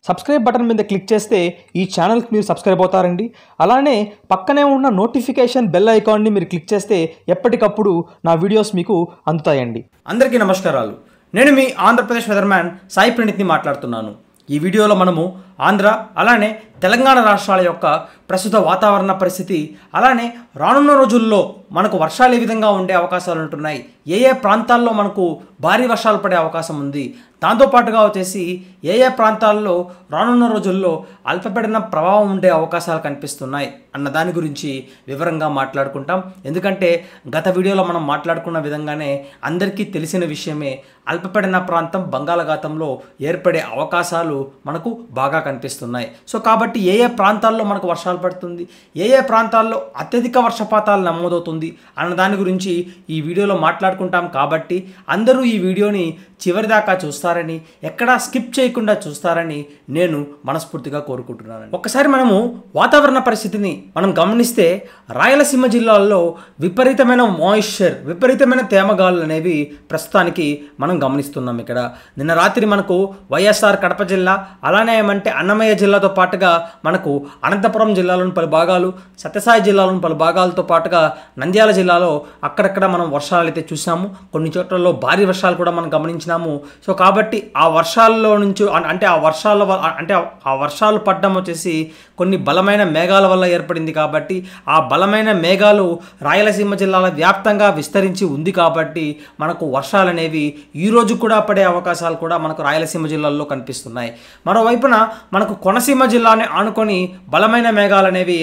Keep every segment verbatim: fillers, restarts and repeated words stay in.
Subscribe button మీద click చేస్తే ఈ ఛానల్కి మీరు సబ్స్క్రైబ్ అవుతారండి. అలానే పక్కనే ఉన్న నోటిఫికేషన్ బెల్ ఐకాన్ని మీరు క్లిక్ చేస్తే ఎప్పటికప్పుడు నా వీడియోస్ మీకు అందుతాయండి. అందరికీ నమస్కారాలు. నేను మీ ఆంధ్రప్రదేశ్ వెదర్మ్యాన్ సాయి ప్రణీత్ని మాట్లాడుతున్నాను. ఈ వీడియోలో మనము ఆంధ్ర అలానే తెలంగాణ రాష్ట్రాల యొక్క ప్రస్తుత వాతావరణ పరిస్థితి, అలానే రానున్న రోజుల్లో మనకు వర్షాలు ఏ విధంగా ఉండే అవకాశాలు ఉంటున్నాయి, ఏ ఏ ప్రాంతాల్లో మనకు భారీ వర్షాలు పడే అవకాశం ఉంది, దాంతోపాటుగా వచ్చేసి ఏ ఏ ప్రాంతాల్లో రానున్న రోజుల్లో అల్పపీడన ప్రభావం ఉండే అవకాశాలు కనిపిస్తున్నాయి అన్న దాని గురించి వివరంగా మాట్లాడుకుంటాం. ఎందుకంటే గత వీడియోలో మనం మాట్లాడుకున్న విధంగానే అందరికీ తెలిసిన విషయమే, అల్పపీడన ప్రాంతం బంగాళాఖాతంలో ఏర్పడే అవకాశాలు మనకు బాగా కనిపిస్తున్నాయి. సో కాబట్టి ఏ ఏ ప్రాంతాల్లో మనకు వర్షాలు పడుతుంది, ఏ ఏ ప్రాంతాల్లో అత్యధిక వర్షపాతాలు నమోదవుతుంది అన్న దాని గురించి ఈ వీడియోలో మాట్లాడుకుంటాం. కాబట్టి అందరూ ఈ వీడియోని చివరి దాకా చూస్తారని, ఎక్కడా స్కిప్ చేయకుండా చూస్తారని నేను మనస్ఫూర్తిగా కోరుకుంటున్నాను. ఒకసారి మనము వాతావరణ పరిస్థితిని మనం గమనిస్తే రాయలసీమ జిల్లాల్లో విపరీతమైన మాయిశ్చర్, విపరీతమైన తేమగాలు అనేవి ప్రస్తుతానికి మనం గమనిస్తున్నాం. ఇక్కడ నిన్న రాత్రి మనకు వైఎస్ఆర్ కడప జిల్లా, అలానే ఏమంటే అన్నమయ్య జిల్లాతో పాటుగా మనకు అనంతపురం జిల్లాలోని పలు భాగాలు, సత్యసాయి జిల్లాలోని పలు భాగాలతో పాటుగా నంద్యాల జిల్లాలో అక్కడక్కడ మనం వర్షాలు అయితే చూసాము. కొన్ని చోట్లలో భారీ వర్షాలు కూడా మనం గమనించినాము. సో కాబట్టి ఆ వర్షాల్లో నుంచి అంటే ఆ వర్షాల అంటే ఆ వర్షాలు పడడం వచ్చేసి కొన్ని బలమైన మేఘాల వల్ల ఏర్పడింది. కాబట్టి ఆ బలమైన మేఘాలు రాయలసీమ జిల్లాల వ్యాప్తంగా విస్తరించి ఉంది. కాబట్టి మనకు వర్షాలు అనేవి ఈరోజు కూడా పడే అవకాశాలు కూడా మనకు రాయలసీమ జిల్లాల్లో కనిపిస్తున్నాయి. మరోవైపున మనకు కోనసీమ జిల్లాని ఆనుకొని బలమైన మేఘాలు అనేవి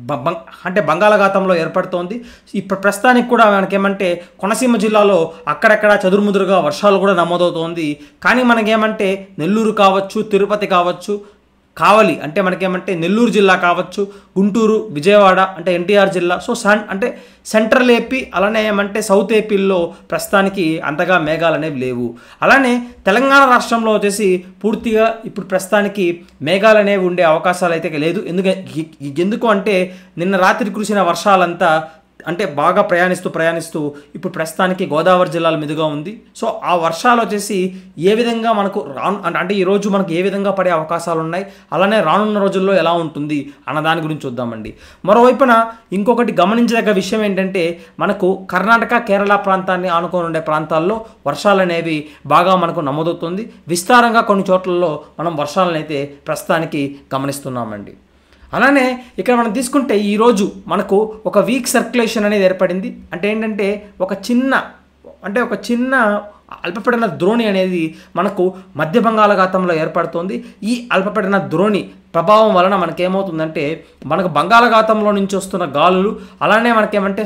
అంటే బంగాళాఖాతంలో ఏర్పడుతోంది. ఇప్పుడు ప్రస్తుతానికి కూడా మనకేమంటే కోనసీమ జిల్లాలో అక్కడక్కడ చదురుముదురుగా వర్షాలు కూడా నమోదవుతోంది. కానీ మనకేమంటే నెల్లూరు కావచ్చు, తిరుపతి కావచ్చు, కావలి అంటే మనకేమంటే నెల్లూరు జిల్లా కావచ్చు, గుంటూరు, విజయవాడ అంటే ఎన్టీఆర్ జిల్లా, సో సన్ అంటే సెంట్రల్ ఏపీ అలానే ఏమంటే సౌత్ ఏపీల్లో ప్రస్తుతానికి అంతగా మేఘాలు అనేవి లేవు. అలానే తెలంగాణ రాష్ట్రంలో వచ్చేసి పూర్తిగా ఇప్పుడు ప్రస్తుతానికి మేఘాలు అనేవి ఉండే అవకాశాలు అయితే లేదు. ఎందుకు ఎందుకు అంటే నిన్న రాత్రి కురిసిన వర్షాలంతా అంటే బాగా ప్రయాణిస్తూ ప్రయాణిస్తూ ఇప్పుడు ప్రస్తుతానికి గోదావరి జిల్లాల మీదుగా ఉంది. సో ఆ వర్షాలు వచ్చేసి ఏ విధంగా మనకు రాను అంటే ఈరోజు మనకు ఏ విధంగా పడే అవకాశాలు ఉన్నాయి, అలానే రానున్న రోజుల్లో ఎలా ఉంటుంది అన్న దాని గురించి చూద్దామండి. మరోవైపున ఇంకొకటి గమనించదగ్గ విషయం ఏంటంటే మనకు కర్ణాటక, కేరళ ప్రాంతాన్ని ఆనుకొని ఉండే ప్రాంతాల్లో వర్షాలు అనేవి బాగా మనకు నమోదవుతుంది. విస్తారంగా కొన్ని చోట్లలో మనం వర్షాలను అయితే ప్రస్తుతానికి గమనిస్తున్నామండి. అలానే ఇక్కడ మనం తీసుకుంటే ఈరోజు మనకు ఒక వీక్ సర్క్యులేషన్ అనేది ఏర్పడింది. అంటే ఏంటంటే ఒక చిన్న అంటే ఒక చిన్న అల్పపీడన ద్రోణి అనేది మనకు మధ్య బంగాళాఖాతంలో ఏర్పడుతోంది. ఈ అల్పపీడన ద్రోణి ప్రభావం వలన మనకేమవుతుందంటే మనకు బంగాళాఖాతంలో నుంచి వస్తున్న గాలులు, అలానే మనకేమంటే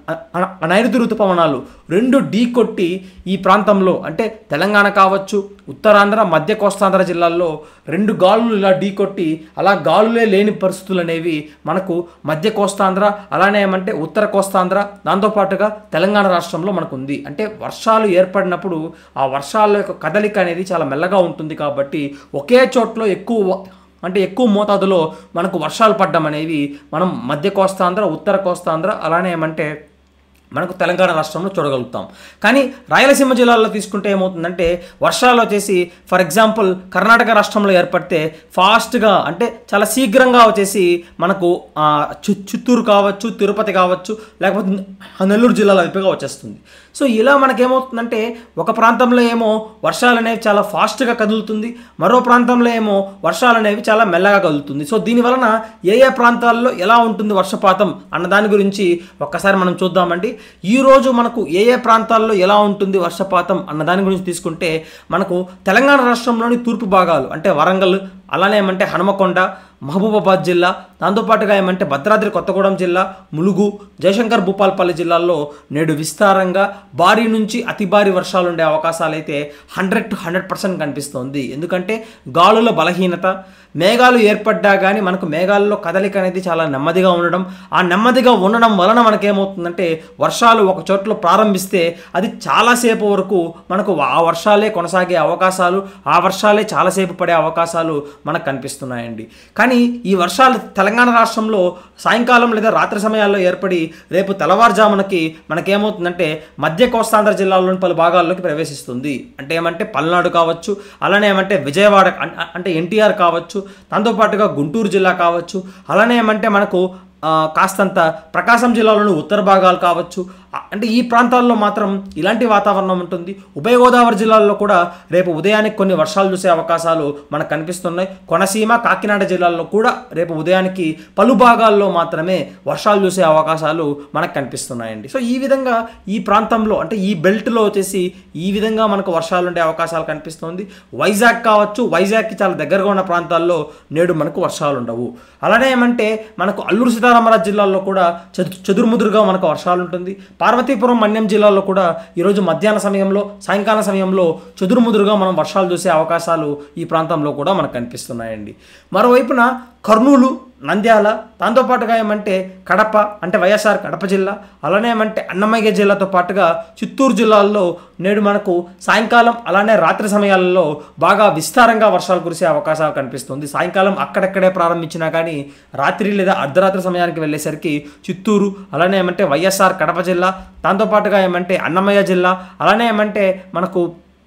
నైరుతి ఋతుపవనాలు రెండు ఢీ కొట్టి ఈ ప్రాంతంలో అంటే తెలంగాణ కావచ్చు, ఉత్తరాంధ్ర, మధ్య కోస్తాంధ్ర జిల్లాల్లో రెండు గాలులు ఇలా ఢీ కొట్టి అలా గాలులే లేని పరిస్థితులు అనేవి మనకు మధ్య కోస్తాంధ్ర అలానే ఏమంటే ఉత్తర కోస్తాంధ్ర దాంతోపాటుగా తెలంగాణ రాష్ట్రంలో మనకు ఉంది. అంటే వర్షాలు ఏర్పడినప్పుడు ఆ వర్షాల యొక్క కదలిక అనేది చాలా మెల్లగా ఉంటుంది. కాబట్టి ఒకే చోట్లో ఎక్కువ అంటే ఎక్కువ మోతాదులో మనకు వర్షాలు పడడం అనేవి మనం మధ్య కోస్తాంధ్ర, ఉత్తర కోస్తాంధ్ర అలానే ఏమంటే మనకు తెలంగాణ రాష్ట్రంలో చూడగలుగుతాం. కానీ రాయలసీమ జిల్లాలో తీసుకుంటే ఏమవుతుందంటే వర్షాలు వచ్చేసి ఫర్ ఎగ్జాంపుల్ కర్ణాటక రాష్ట్రంలో ఏర్పడితే ఫాస్ట్గా అంటే చాలా శీఘ్రంగా వచ్చేసి మనకు చిత్తూరు కావచ్చు, తిరుపతి కావచ్చు, లేకపోతే నెల్లూరు జిల్లాల వైపుగా వచ్చేస్తుంది. సో ఇలా మనకేమవుతుందంటే ఒక ప్రాంతంలో ఏమో వర్షాలు అనేవి చాలా ఫాస్ట్గా కదులుతుంది, మరో ప్రాంతంలో ఏమో వర్షాలు అనేవి చాలా మెల్లగా కదులుతుంది. సో దీనివలన ఏ ఏ ప్రాంతాల్లో ఎలా ఉంటుంది వర్షపాతం అన్న దాని గురించి ఒక్కసారి మనం చూద్దామండి. ఈరోజు మనకు ఏ ఏ ప్రాంతాల్లో ఎలా ఉంటుంది వర్షపాతం అన్న దాని గురించి తీసుకుంటే మనకు తెలంగాణ రాష్ట్రంలోని తూర్పు భాగాలు అంటే వరంగల్ అలానే ఏమంటే హనుమకొండ, మహబూబాబాద్ జిల్లా, దాంతోపాటుగా ఏమంటే భద్రాద్రి కొత్తగూడెం జిల్లా, ములుగు, జయశంకర్ భూపాలపల్లి జిల్లాల్లో నేడు విస్తారంగా భారీ నుంచి అతి భారీ వర్షాలు ఉండే అవకాశాలు అయితే హండ్రెడ్ టు హండ్రెడ్ పర్సెంట్ కనిపిస్తుంది. ఎందుకంటే గాలుల బలహీనత, మేఘాలు ఏర్పడ్డా కానీ మనకు మేఘాల్లో కదలిక అనేది చాలా నెమ్మదిగా ఉండడం, ఆ నెమ్మదిగా ఉండడం వలన మనకేమవుతుందంటే వర్షాలు ఒక చోట్ల ప్రారంభిస్తే అది చాలాసేపు వరకు మనకు ఆ వర్షాలే కొనసాగే అవకాశాలు, ఆ వర్షాలే చాలాసేపు పడే అవకాశాలు మనకు కనిపిస్తున్నాయండి. కానీ కానీ ఈ వర్షాలు తెలంగాణ రాష్ట్రంలో సాయంకాలం లేదా రాత్రి సమయాల్లో ఏర్పడి రేపు తెల్లవారుజామునకి మనకేమవుతుందంటే మధ్య కోస్తాంధ్ర జిల్లాలోని పలు భాగాల్లోకి ప్రవేశిస్తుంది. అంటే ఏమంటే పల్నాడు కావచ్చు, అలానే ఏమంటే విజయవాడ అంటే ఎన్టీఆర్ కావచ్చు, దాంతోపాటుగా గుంటూరు జిల్లా కావచ్చు, అలానే ఏమంటే మనకు కాస్తంత ప్రకాశం జిల్లాలోని ఉత్తర భాగాలు కావచ్చు. అంటే ఈ ప్రాంతాల్లో మాత్రం ఇలాంటి వాతావరణం ఉంటుంది. ఉభయ గోదావరి జిల్లాల్లో కూడా రేపు ఉదయానికి కొన్ని వర్షాలు చూసే అవకాశాలు మనకు కనిపిస్తున్నాయి. కోనసీమ, కాకినాడ జిల్లాల్లో కూడా రేపు ఉదయానికి పలు భాగాల్లో మాత్రమే వర్షాలు చూసే అవకాశాలు మనకు కనిపిస్తున్నాయండి. సో ఈ విధంగా ఈ ప్రాంతంలో అంటే ఈ బెల్ట్లో వచ్చేసి ఈ విధంగా మనకు వర్షాలు ఉండే అవకాశాలు కనిపిస్తుంది. వైజాగ్ కావచ్చు, వైజాగ్కి చాలా దగ్గరగా ఉన్న ప్రాంతాల్లో నేడు మనకు వర్షాలు ఉండవు. అలానే ఏమంటే మనకు అల్లూరు సీతారామరాజు జిల్లాల్లో కూడా చదు చెదురుముదురుగా మనకు వర్షాలు ఉంటుంది. పార్వతీపురం, మన్యం జిల్లాల్లో కూడా ఈరోజు మధ్యాహ్న సమయంలో, సాయంకాల సమయంలో చెదురుముదురుగా మనం వర్షాలు చూసే అవకాశాలు ఈ ప్రాంతంలో కూడా మనకు కనిపిస్తున్నాయండి. మరోవైపున కర్నూలు, నంద్యాల, దాంతోపాటుగా ఏమంటే కడప అంటే వైఎస్ఆర్ కడప జిల్లా, అలానే ఏమంటే అన్నమయ్య జిల్లాతో పాటుగా చిత్తూరు జిల్లాల్లో నేడు మనకు సాయంకాలం అలానే రాత్రి సమయాలలో బాగా విస్తారంగా వర్షాలు కురిసే అవకాశాలు కనిపిస్తుంది. సాయంకాలం అక్కడక్కడే ప్రారంభించినా కానీ రాత్రి లేదా అర్ధరాత్రి సమయానికి వెళ్ళేసరికి చిత్తూరు, అలానే ఏమంటే వైఎస్ఆర్ కడప జిల్లా, దాంతోపాటుగా ఏమంటే అన్నమయ్య జిల్లా, అలానే ఏమంటే మనకు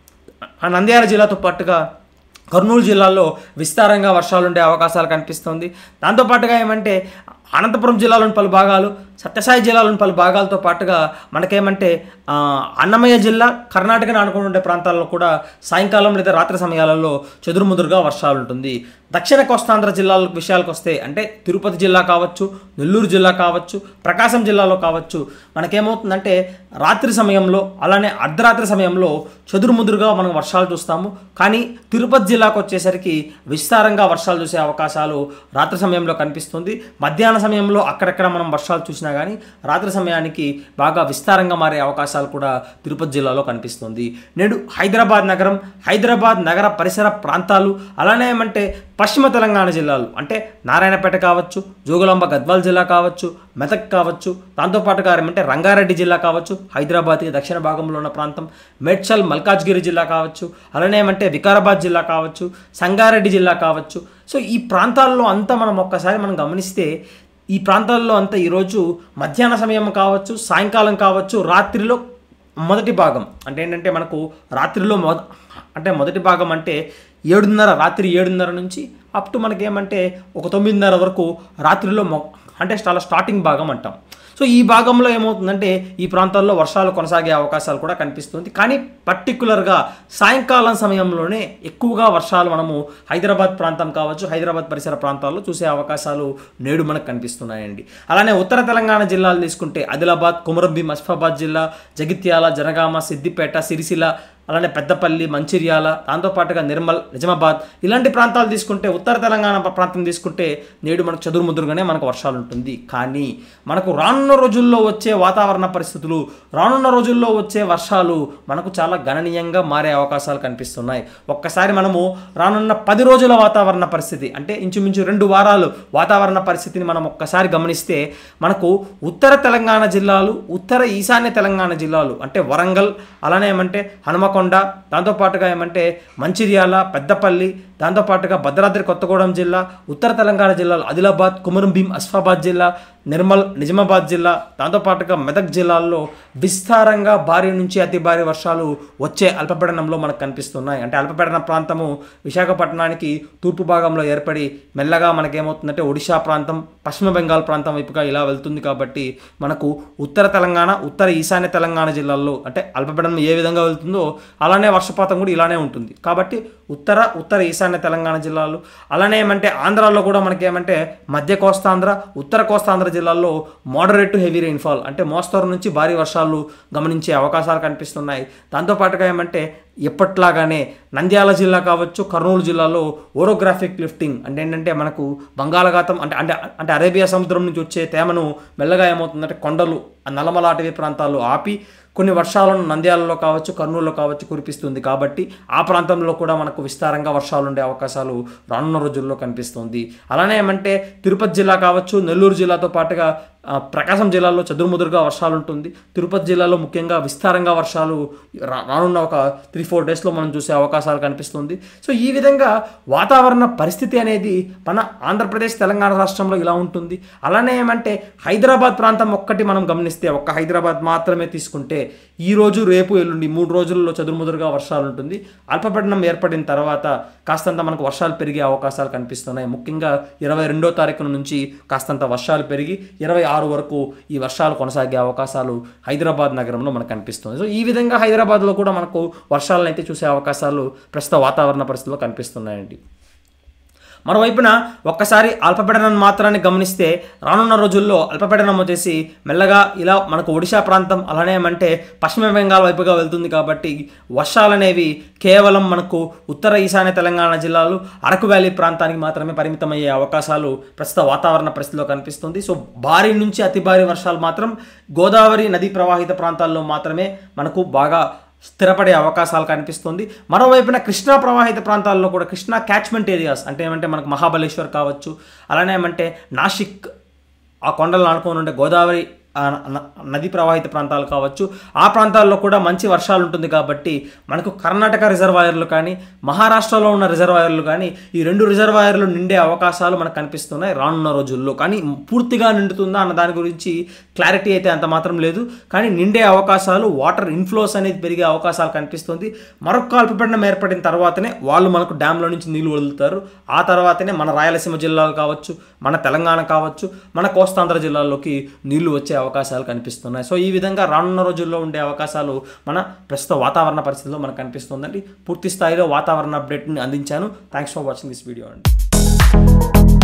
నంద్యాల జిల్లాతో పాటుగా కర్నూలు జిల్లాలో విస్తారంగా వర్షాలు ఉండే అవకాశాలు కనిపిస్తుంది. దాంతోపాటుగా ఏమంటే అనంతపురం జిల్లాలోని పలు భాగాలు, సత్యసాయి జిల్లాలోని పలు భాగాలతో పాటుగా మనకేమంటే అన్నమయ్య జిల్లా, కర్ణాటకను ఆనుకుని ఉండే ప్రాంతాల్లో కూడా సాయంకాలం లేదా రాత్రి సమయాలలో చెదురుముదురుగా వర్షాలు ఉంటుంది. దక్షిణ కోస్తాంధ్ర జిల్లాల విషయాలకు వస్తే అంటే తిరుపతి జిల్లా కావచ్చు, నెల్లూరు జిల్లా కావచ్చు, ప్రకాశం జిల్లాలో కావచ్చు మనకేమవుతుందంటే రాత్రి సమయంలో అలానే అర్ధరాత్రి సమయంలో చెదురుముదురుగా మనం వర్షాలు చూస్తాము. కానీ తిరుపతి జిల్లాకు వచ్చేసరికి విస్తారంగా వర్షాలు చూసే అవకాశాలు రాత్రి సమయంలో కనిపిస్తుంది. మధ్యాహ్న సమయంలో అక్కడక్కడ మనం వర్షాలు చూసినా కానీ రాత్రి సమయానికి బాగా విస్తారంగా మారే అవకాశాలు కూడా తిరుపతి జిల్లాలో కనిపిస్తుంది. నేడు హైదరాబాద్ నగరం, హైదరాబాద్ నగర పరిసర ప్రాంతాలు, అలానే ఏమంటే పశ్చిమ తెలంగాణ జిల్లాలు అంటే నారాయణపేట కావచ్చు, జోగులాంబ గద్వాల్ జిల్లా కావచ్చు, మెదక్ కావచ్చు, దాంతోపాటుగా ఏమంటే రంగారెడ్డి జిల్లా కావచ్చు, హైదరాబాద్కి దక్షిణ భాగంలో ఉన్న ప్రాంతం, మేడ్చల్ మల్కాజ్గిరి జిల్లా కావచ్చు, అలానే ఏమంటే వికారాబాద్ జిల్లా కావచ్చు, సంగారెడ్డి జిల్లా కావచ్చు. సో ఈ ప్రాంతాల్లో అంతా మనం ఒక్కసారి మనం గమనిస్తే ఈ ప్రాంతాల్లో అంతా ఈరోజు మధ్యాహ్న సమయం కావచ్చు, సాయంకాలం కావచ్చు, రాత్రిలో మొదటి భాగం అంటే ఏంటంటే మనకు రాత్రిలో మొద అంటే మొదటి భాగం అంటే ఏడున్నర రాత్రి ఏడున్నర నుంచి అప్ టు మనకేమంటే ఒక తొమ్మిదిన్నర వరకు రాత్రిలో మొ అంటే చాలా స్టార్టింగ్ భాగం అంటాం. సో ఈ భాగంలో ఏమవుతుందంటే ఈ ప్రాంతాల్లో వర్షాలు కొనసాగే అవకాశాలు కూడా కనిపిస్తుంది. కానీ పర్టికులర్గా సాయంకాలం సమయంలోనే ఎక్కువగా వర్షాలు మనము హైదరాబాద్ ప్రాంతం కావచ్చు, హైదరాబాద్ పరిసర ప్రాంతాల్లో చూసే అవకాశాలు నేడు మనకు కనిపిస్తున్నాయండి. అలానే ఉత్తర తెలంగాణ జిల్లాలు తీసుకుంటే ఆదిలాబాద్, కొమరంభీం, ఆసిఫాబాద్ జిల్లా, జగిత్యాల, జనగామ, సిద్దిపేట, సిరిసిల్ల, అలానే పెద్దపల్లి, మంచిర్యాల, దాంతోపాటుగా నిర్మల్, నిజామాబాద్ ఇలాంటి ప్రాంతాలు తీసుకుంటే ఉత్తర తెలంగాణ ప్రాంతం తీసుకుంటే నేడు మనకు చదురుముదురుగానే మనకు వర్షాలు ఉంటుంది. కానీ మనకు రానున్న రోజుల్లో వచ్చే వాతావరణ పరిస్థితులు, రానున్న రోజుల్లో వచ్చే వర్షాలు మనకు చాలా గణనీయంగా మారే అవకాశాలు కనిపిస్తున్నాయి. ఒక్కసారి మనము రానున్న పది రోజుల వాతావరణ పరిస్థితి అంటే ఇంచుమించు రెండు వారాలు వాతావరణ పరిస్థితిని మనం ఒక్కసారి గమనిస్తే మనకు ఉత్తర తెలంగాణ జిల్లాలు, ఉత్తర ఈశాన్య తెలంగాణ జిల్లాలు అంటే వరంగల్, అలానే ఏమంటే హనుమకొండ, దాంతోపాటుగా ఏమంటే మంచిర్యాల, పెద్దపల్లి, దాంతోపాటుగా భద్రాద్రి కొత్తగూడెం జిల్లా, ఉత్తర తెలంగాణ జిల్లాలు ఆదిలాబాద్, కొమరంభీం, ఆసిఫాబాద్ జిల్లా, నిర్మల్, నిజామాబాద్ జిల్లా, దాంతోపాటుగా మెదక్ జిల్లాల్లో విస్తారంగా భారీ నుంచి అతి భారీ వర్షాలు వచ్చే అల్పపీడనంలో మనకు కనిపిస్తున్నాయి. అంటే అల్పపీడన ప్రాంతము విశాఖపట్నానికి తూర్పు భాగంలో ఏర్పడి మెల్లగా మనకేమవుతుందంటే ఒడిశా ప్రాంతం, పశ్చిమ బెంగాల్ ప్రాంతం వైపుగా ఇలా వెళ్తుంది. కాబట్టి మనకు ఉత్తర తెలంగాణ, ఉత్తర ఈశాన్య తెలంగాణ జిల్లాల్లో అంటే అల్పపీడనం ఏ విధంగా వెళ్తుందో అలానే వర్షపాతం కూడా ఇలానే ఉంటుంది. కాబట్టి ఉత్తర ఉత్తర ఈశాన్య తెలంగాణ జిల్లాలు, అలానే ఏమంటే ఆంధ్రాలో కూడా మనకేమంటే మధ్య కోస్తాంధ్ర, ఉత్తర కోస్తాంధ్ర జిల్లాల్లో మోడరేట్ టు హెవీ రెయిన్ఫాల్ అంటే మోస్తరు నుంచి భారీ వర్షాలు గమనించే అవకాశాలు కనిపిస్తున్నాయి. దాంతోపాటుగా ఏమంటే ఎప్పట్లాగానే నంద్యాల జిల్లా కావచ్చు, కర్నూలు జిల్లాలో ఓరోగ్రాఫిక్ లిఫ్టింగ్ అంటే ఏంటంటే మనకు బంగాళాఖాతం అంటే అంటే అంటే అరేబియా సముద్రం నుంచి వచ్చే తేమను మెల్లగా ఏమవుతుందంటే కొండలు, నల్లమల అటవీ ప్రాంతాల్లో ఆపి కొన్ని వర్షాలను నంద్యాలలో కావచ్చు, కర్నూలులో కావచ్చు కురిపిస్తుంది. కాబట్టి ఆ ప్రాంతంలో కూడా మనకు విస్తారంగా వర్షాలు ఉండే అవకాశాలు రానున్న రోజుల్లో కనిపిస్తుంది. అలానే ఏమంటే తిరుపతి జిల్లా కావచ్చు, నెల్లూరు జిల్లాతో పాటుగా ప్రకాశం జిల్లాలో చెదురుముదురుగా వర్షాలు ఉంటుంది. తిరుపతి జిల్లాలో ముఖ్యంగా విస్తారంగా వర్షాలు రా రానున్న ఒక త్రీ ఫోర్ డేస్లో మనం చూసే అవకాశాలు కనిపిస్తుంది. సో ఈ విధంగా వాతావరణ పరిస్థితి అనేది మన ఆంధ్రప్రదేశ్ తెలంగాణ రాష్ట్రంలో ఇలా ఉంటుంది. అలానే ఏమంటే హైదరాబాద్ ప్రాంతం ఒక్కటి మనం గమనిస్తే, ఒక్క హైదరాబాద్ మాత్రమే తీసుకుంటే ఈరోజు రేపు ఎల్లుండి మూడు రోజుల్లో చెదురుముదురుగా వర్షాలు ఉంటుంది. అల్పపీడనం ఏర్పడిన తర్వాత కాస్తంత మనకు వర్షాలు పెరిగే అవకాశాలు కనిపిస్తున్నాయి. ముఖ్యంగా ఇరవై రెండో తారీఖు నుంచి కాస్తంత వర్షాలు పెరిగి ఇరవై ఆరు వరకు ఈ వర్షాలు కొనసాగే అవకాశాలు హైదరాబాద్ నగరంలో మనకు కనిపిస్తుంది. సో ఈ విధంగా హైదరాబాద్లో కూడా మనకు వర్షాలను అయితే చూసే అవకాశాలు ప్రస్తుత వాతావరణ పరిస్థితుల్లో కనిపిస్తున్నాయండి. మరోవైపున ఒక్కసారి అల్పపీడనం మాత్రాన్ని గమనిస్తే రానున్న రోజుల్లో అల్పపీడనం వచ్చేసి మెల్లగా ఇలా మనకు ఒడిశా ప్రాంతం అలానే ఏమంటే పశ్చిమ బెంగాల్ వైపుగా వెళ్తుంది. కాబట్టి వర్షాలు అనేవి కేవలం మనకు ఉత్తర ఈశాన్య తెలంగాణ జిల్లాలు, అరకు వ్యాలీ ప్రాంతానికి మాత్రమే పరిమితమయ్యే అవకాశాలు ప్రస్తుత వాతావరణ పరిస్థితిలో కనిపిస్తుంది. సో భారీ నుంచి అతి భారీ వర్షాలు మాత్రం గోదావరి నదీ ప్రవాహిత ప్రాంతాల్లో మాత్రమే మనకు బాగా స్థిరపడే అవకాశాలు కనిపిస్తుంది. మరోవైపున కృష్ణా ప్రవాహిత ప్రాంతాల్లో కూడా, కృష్ణా క్యాచ్మెంట్ ఏరియాస్ అంటే ఏమంటే మనకు మహాబలేశ్వర్ కావచ్చు, అలానే ఏమంటే నాసిక్ ఆ కొండలను ఆనుకొని ఉండే గోదావరి నది ప్రవాహిత ప్రాంతాలు కావచ్చు, ఆ ప్రాంతాల్లో కూడా మంచి వర్షాలు ఉంటుంది. కాబట్టి మనకు కర్ణాటక రిజర్వాయర్లు కానీ మహారాష్ట్రలో ఉన్న రిజర్వాయర్లు కానీ ఈ రెండు రిజర్వాయర్లు నిండే అవకాశాలు మనకు కనిపిస్తున్నాయి రానున్న రోజుల్లో. కానీ పూర్తిగా నిండుతుందా అన్న దాని గురించి క్లారిటీ అయితే అంత మాత్రం లేదు. కానీ నిండే అవకాశాలు, వాటర్ ఇన్ఫ్లోస్ అనేది పెరిగే అవకాశాలు కనిపిస్తుంది. మరొక అల్పపీడనం ఏర్పడిన తర్వాతనే వాళ్ళు మనకు డ్యాంలో నుంచి నీళ్లు వదులుతారు. ఆ తర్వాతనే మన రాయలసీమ జిల్లాలు కావచ్చు, మన తెలంగాణ కావచ్చు, మన కోస్తాంధ్ర జిల్లాల్లోకి నీళ్లు వచ్చే అవకాశాలు కనిపిస్తున్నాయి. సో ఈ విధంగా రానున్న రోజుల్లో ఉండే అవకాశాలు మన ప్రస్తుత వాతావరణ పరిస్థితుల్లో మనకు కనిపిస్తుందండి. పూర్తి స్థాయిలో వాతావరణ అప్డేట్ని అందించాను. Thanks for watching this video అండి.